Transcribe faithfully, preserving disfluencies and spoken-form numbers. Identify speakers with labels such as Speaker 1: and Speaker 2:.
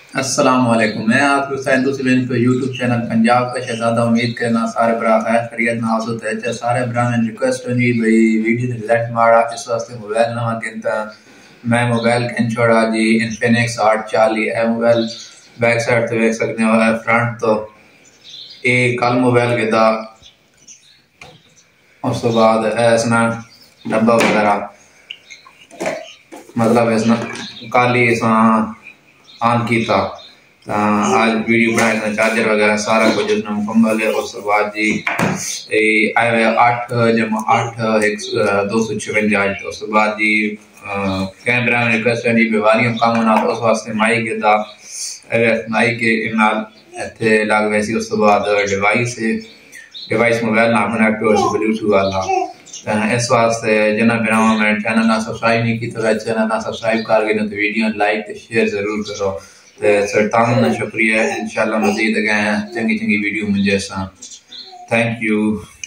Speaker 1: अस्सलाम वालेकुम। मैं आपको सैन पे यूट्यूब चैनल पंजाब का शहजादा। उम्मीद करना सारे बरा खैर खरीत ना हो तो सारे बरा में रिक्वेस्ट होनी भाई वीडियो रिजल्ट मारा इस वास्ते मोबाइल नवा गिनता मैं मोबाइल कैन छोड़ा जी इन्फिनिक्स आठ चालीस है मोबाइल बैक साइड तो देख सकते हो है फ्रंट तो ये कल मोबाइल गिदा उस तो बाद इसना डब्बा वगैरह मतलब इसना काली इसा ऑन किया आज वीडियो बनाए चार्जर वगैरह सारा कुछ इसमें मुकम्मल है। उस बाद जी आए हुए आठ जमा आठ एक दो सौ छवंजा तो उस बाद जी कैमरा में रिक्वेस्ट है जी वॉल्यूम कम होना तो उस वास्ते माइक दा माइक के नाल इत्थे लग वैसी। उस बाद डिवाइस डिवाइस मोबाइल ना कनेक्ट हो ब्लूटूथ वाला इस वास्ते जिन्हें बिना मैं चैनल ना सब्सक्राइब नहीं किया चैनल ना सब्सक्राइब करके तो वीडियो लाइक शेयर जरूर करो। तो सरतान शुक्रिया इंशाल्लाह मजीद गए चंगी चंगी वीडियो मुझे थैंक यू।